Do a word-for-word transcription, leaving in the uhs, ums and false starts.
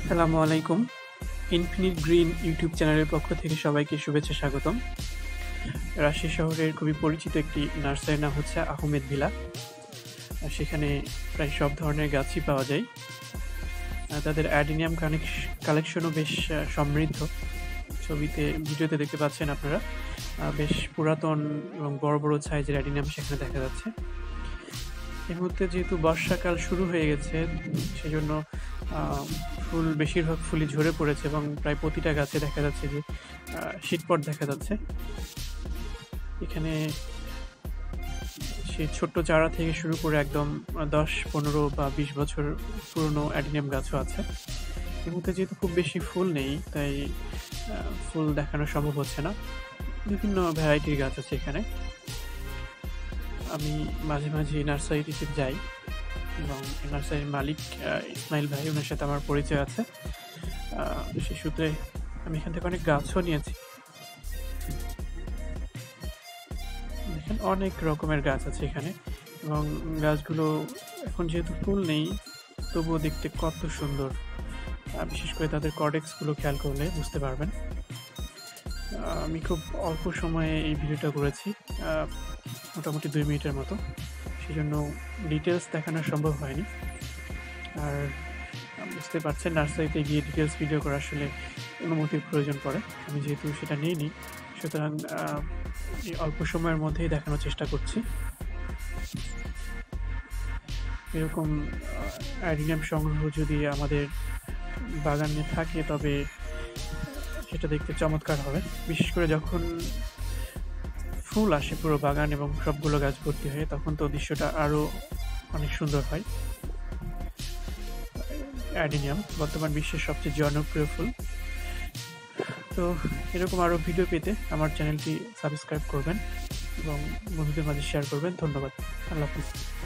আসসালামু আলাইকুম। Infinite green YouTube চ্যানেলের পক্ষ থেকে সবাইকে শুভেচ্ছা স্বাগতম। রাজশাহী শহরের খুবই পরিচিত একটি নার্সারির নাম হচ্ছে আহমেদ ভিলা। আর সেখানে প্রায় সব ধরনের গাছই পাওয়া যায়। আর তাদের অ্যাডিনিয়াম কানেক্স কালেকশনও বেশ আ সমৃদ্ধ। ছবিতে ভিডিওতে দেখতে পাচ্ছেন আপনারা। আ বেশ পুরাতন এবং বড়, বড় সাইজের অ্যাডিনিয়াম সেখানে দেখা যাচ্ছে। এই মুহূর্তে যেহেতু বর্ষাকাল শুরু হয়ে গেছে, সেজন্য আ ফুল বেশিরভাগ ফুলই ঝরে পড়েছে এবং প্রায় প্রতিটা গাছে দেখা যাচ্ছে যে আ শীটপট দেখা যাচ্ছে। এখানে সেই ছোট্ট চারা থেকে শুরু করে একদম আ দশ, পনেরো বা বিশ বছর পুরনো অ্যাডিনিয়াম গাছও আছে। এই মুহূর্তে যেহেতু খুব বেশি ফুল নেই, তাই আ ফুল দেখানো সম্ভব হচ্ছে না। বিভিন্ন ভ্যারাইটির গাছ আছে এখানে। আমি মাঝে, মাঝে এই নার্সারিটিতে যাই এবং এই নার্সারির মালিক আ ইসমাইল ভাই, উনার সাথে আমার পরিচয় আছে। আ সে সূত্রে আমি এখান থেকে অনেক গাছও নিয়েছি। দেখেন অনেক রকমের গাছ আছে এখানে এবং গাছগুলো এখন যেহেতু ফুল নেই, তবুও দেখতে কত সুন্দর। আ বিশেষ করে তাদের কর্ডেক্সগুলো খেয়াল করলে বুঝতে পারবেন। আ আমি খুব অল্প সময়ে এই ভিডিওটা করেছি। আ মোটামুটি দুই মিনিটের মতো। সেজন্য ডিটেইলস দেখানো সম্ভব হয়নি। আর আ বুঝতে পারছেন নার্সারিতে গিয়ে ডিটেইলস ভিডিও করা আসলে অনুমতির প্রয়োজন পড়ে। আমি যেহেতু সেটা নিইনি, সুতরাং আ এই অল্প সময়ের মধ্যেই দেখানোর চেষ্টা করছি। এরকম আ অ্যাডিনিয়াম সংগ্রহ যদি আমাদের বাগানে থাকে, তবে সেটা দেখতে চমৎকার হবে। বিশেষ করে যখন ফুল আসে পুরো বাগান এবং সবগুলো গাছ ভর্তি হয়ে, তখন তো দৃশ্যটা আরো অনেক সুন্দর হয়। অ্যাডিনিয়াম বর্তমান বিশ্বের সবচেয়ে জনপ্রিয় ফুল। তো এরকম আরো ভিডিও পেতে আমার চ্যানেলটি সাবস্ক্রাইব করবেন এবং বন্ধুদের মাঝে শেয়ার করবেন। ধন্যবাদ। আল্লাহ হাফেজ।